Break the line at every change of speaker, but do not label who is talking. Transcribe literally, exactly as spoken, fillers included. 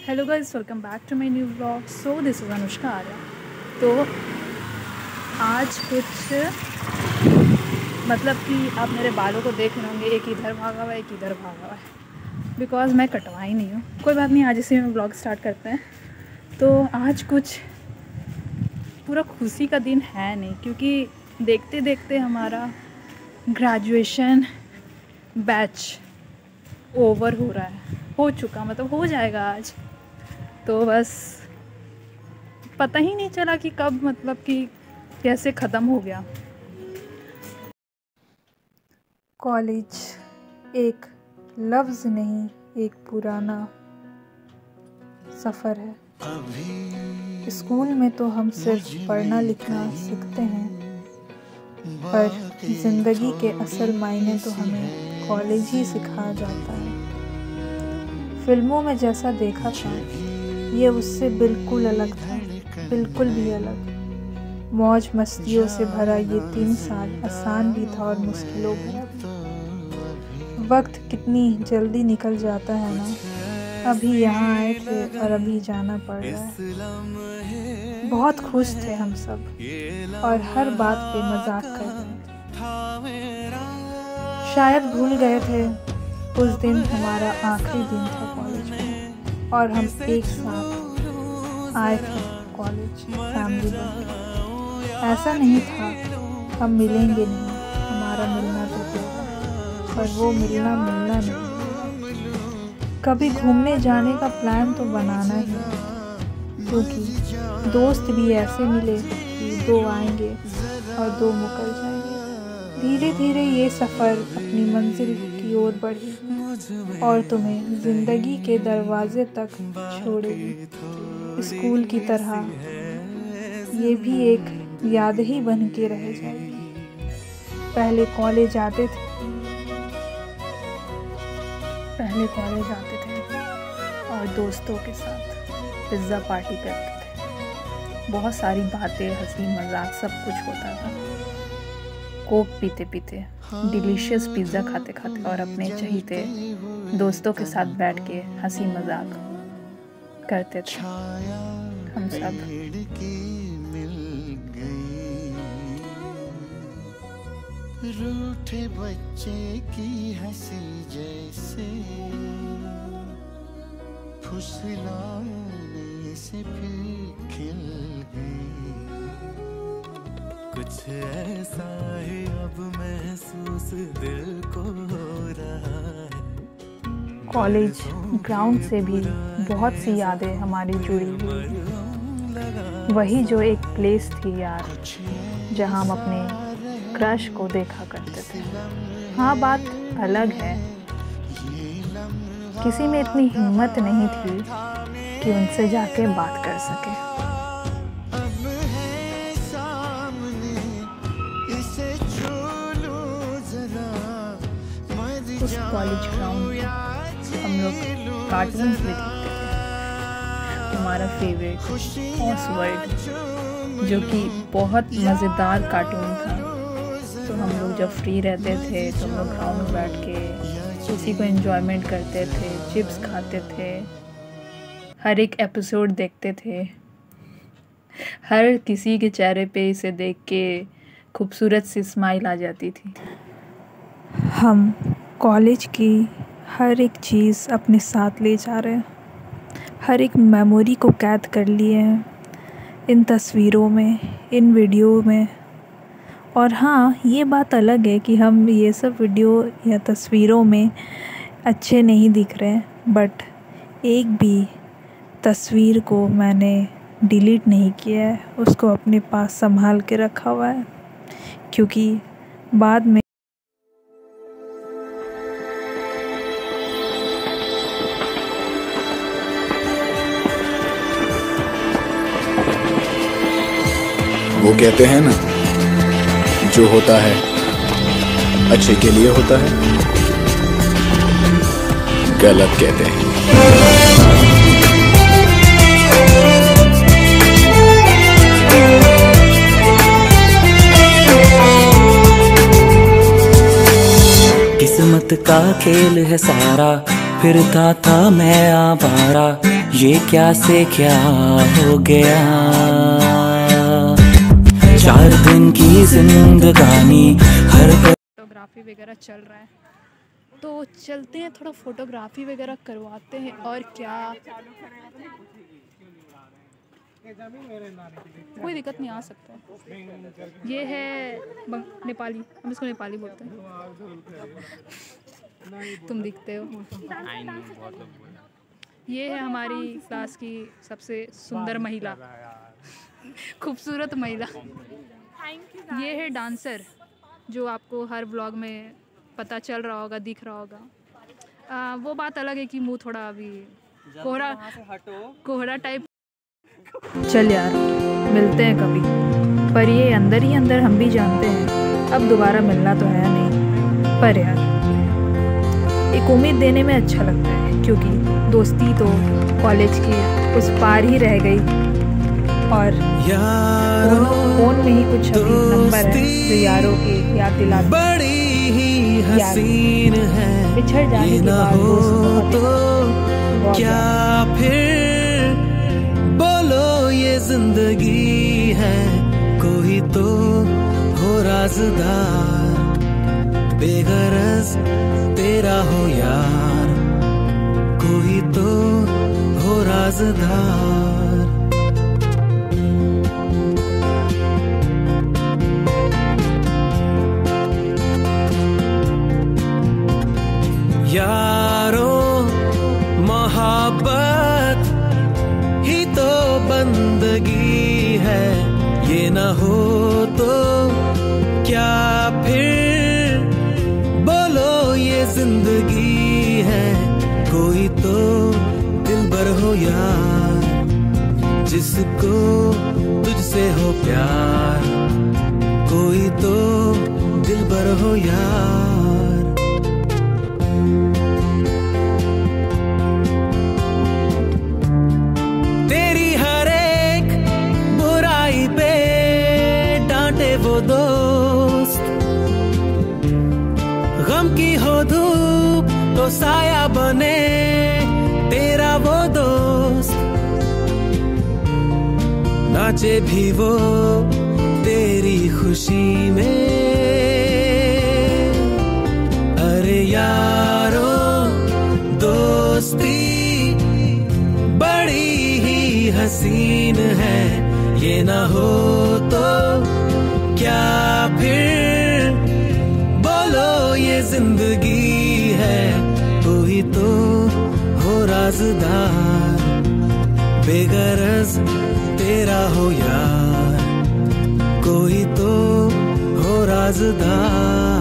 Hello guys, welcome back to my new vlog. So this is Anushka Arya. तो आज कुछ मतलब कि आप मेरे बालों को देख रहे होंगे, एक इधर भागा हुआ है एक इधर भागा हुआ है, बिकॉज़ मैं कटवाई नहीं हूँ। कोई बात नहीं, आज इसी में व्लॉग स्टार्ट करते हैं। तो आज कुछ पूरा खुशी का दिन है नहीं, क्योंकि देखते देखते हमारा ग्रेजुएशन बैच ओवर हो रहा है, हो चुका, मतलब हो जाएगा आज। तो बस पता ही नहीं चला कि कब, मतलब कि कैसे ख़त्म हो गया। कॉलेज एक लफ्ज़ नहीं, एक पुराना सफ़र है। स्कूल में तो हम सिर्फ पढ़ना लिखना सीखते हैं, पर ज़िंदगी के असल मायने तो हमें कॉलेज ही सिखाया जाता है। फिल्मों में जैसा देखा था ये उससे बिल्कुल अलग था, बिल्कुल भी अलग। मौज मस्तियों से भरा ये तीन साल आसान भी था और मुश्किलों भरा भी। वक्त कितनी जल्दी निकल जाता है ना। अभी यहाँ आए थे और अभी जाना पड़ रहा है। बहुत खुश थे हम सब और हर बात पे मजाक कर रहे थे। शायद भूल गए थे उस दिन हमारा आखिरी दिन था कॉलेज में, और हम एक साथ आए थे कॉलेज फैमिली बनके। ऐसा नहीं था हम मिलेंगे नहीं, हमारा मिलना तो होगा, पर वो मिलना मिलना नहीं। कभी घूमने जाने का प्लान तो बनाना ही, क्योंकि दोस्त भी ऐसे मिले कि दो आएंगे और दो मुकर जाएंगे। धीरे धीरे ये सफ़र अपनी मंजिल की ओर बढ़ी और तुम्हें ज़िंदगी के दरवाजे तक छोड़ेगी। स्कूल की तरह ये भी एक याद ही बन के रह जाएगी। पहले कॉलेज आते थे पहले कॉलेज आते थे और दोस्तों के साथ पिज़्ज़ा पार्टी करते थे। बहुत सारी बातें, हंसी मजाक सब कुछ होता था। कोक पीते पीते, डिलीशियस पिज़्ज़ा खाते खाते और अपने चहीते दोस्तों के साथ बैठ के हंसी मजाक करते थे हम सब।
रूठे बच्चे की हंसी जैसे फुसलाने से फिर खिल गई। कुछ ऐसा है अब महसूस दिल को हो रहा है।
कॉलेज ग्राउंड से भी बहुत सी यादें हमारी जुड़ी हुई हैं। वही जो एक प्लेस थी यार, जहां हम अपने क्रश को देखा करते थे। हाँ, बात अलग है, किसी में इतनी हिम्मत नहीं थी कि उनसे जाके बात कर सके। उस कॉलेज ग्राउंड हम लोग कार्टून्स भी देखते थे। हमारा फेवरेट ऑसवर्ल्ड, जो कि बहुत मज़ेदार कार्टून था। तो हम लोग जब फ्री रहते थे तो हम लोग ग्राउंड में बैठ के उसी को एंजॉयमेंट करते थे, चिप्स खाते थे, हर एक एपिसोड देखते थे। हर किसी के चेहरे पे इसे देख के खूबसूरत सी स्माइल आ जाती थी। हम कॉलेज की हर एक चीज़ अपने साथ ले जा रहे हैं, हर एक मेमोरी को कैद कर लिए हैं इन तस्वीरों में, इन वीडियो में। और हाँ, ये बात अलग है कि हम ये सब वीडियो या तस्वीरों में अच्छे नहीं दिख रहे हैं, बट एक भी तस्वीर को मैंने डिलीट नहीं किया है, उसको अपने पास संभाल के रखा हुआ है, क्योंकि बाद में
वो कहते हैं ना, जो होता है अच्छे के लिए होता है, गलत कहते हैं।
किस्मत का खेल है सारा, फिरता था मैं आवारा, ये क्या से क्या हो गया। चार दिन की जिंदगानी हर
फोटोग्राफी वगैरह चल रहा है तो चलते हैं, थोड़ा फोटोग्राफी वगैरह करवाते हैं। और क्या, कोई दिक्कत नहीं, आ सकता है। ये है नेपाली, हम इसको नेपाली बोलते हैं। तुम दिखते हो। ये है हमारी क्लास की सबसे सुंदर महिला, खूबसूरत महिला। ये है डांसर, जो आपको हर व्लॉग में पता चल रहा होगा, दिख रहा होगा। आ, वो बात अलग है कि मुंह थोड़ा अभी कोहरा कोहरा टाइप। चल यार, मिलते हैं कभी। पर ये अंदर ही अंदर हम भी जानते हैं अब दोबारा मिलना तो है नहीं। पर यार एक उम्मीद देने में अच्छा लगता है, क्योंकि दोस्ती तो कॉलेज की उस पार ही रह गई। और फोन में ही कुछ अभी नंबर है जो यारों की याद दिलाते।
बड़ी ही हसीन है,
बिछड़ जाने के बाद दोस्त बहुत
क्या फिर बोलो ये जिंदगी है। कोई तो हो राज़दार, बेगरज तेरा हो यार। कोई तो हो राज़दार। यारों मोहब्बत ही तो बंदगी है। ये न हो तो क्या फिर बोलो ये जिंदगी है। कोई तो दिलबर हो यार, जिसको तुझसे हो प्यार। कोई तो दिलबर हो यार। तेरी हर एक बुराई पे डांटे वो दोस्त। गम की हो धूप तो साया बने तेरा वो दोस्त। नाचे भी वो तेरी खुशी में। अरे यारो दोस्ती बड़ी ही हसीन है। ये ना हो तो क्या फिर बोलो ये जिंदगी है। कोई तो हो राज़दार, बेगरज तेरा हो यार। कोई तो हो राज़दार।